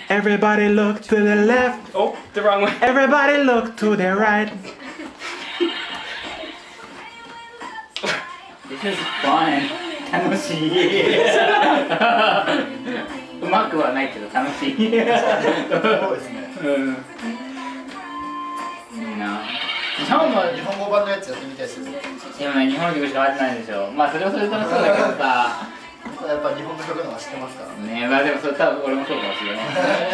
Everybody look to the left. Oh, the wrong way. Everybody look to the right. This is fun. 楽しい。うまくはないけど楽しい。そうですね。いいな。日本語版のやつやってみたいですよ。でもね、日本語しか入ってないでしょ。まあそれはそれ楽しそうだけどさ。やっぱ日本の曲のは知ってますからね。まあでもそれ多分俺もそうかもしれない。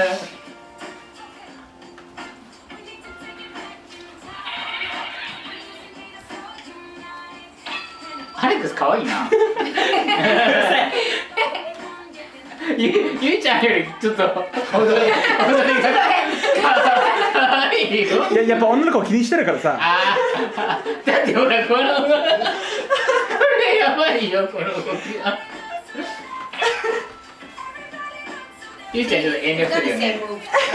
アレックス可愛いな。ゆいちゃんよりちょっと踊りが可愛いよ。 いや、やっぱ女の子を気にしてるからさ。 だってほらこれやばいよこの動きは。ゆいちゃんちょっと遠慮するよね。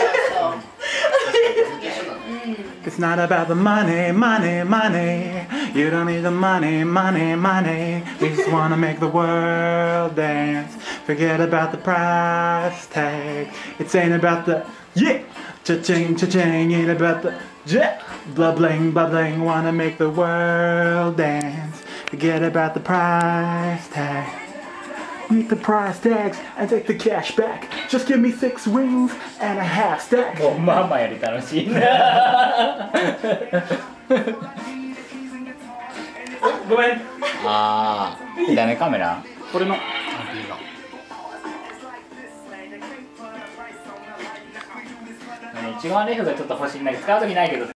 It's not about the money, money, money. You don't need the money, money, money. We just wanna make the world dance. Forget about the price tag. It's ain't about the yeah, cha-ching, cha-ching. Ain't about the yeah, blah bling, blah bling. Wanna make the world dance. Forget about the price tag. Eat the price tags and take the cash back. Just give me 6 rings and a half stack. もうママより楽しいな。 ごめん。 ああ、ダメカメラ。 これの一眼レフがちょっと欲しいんだけど使うときないけど。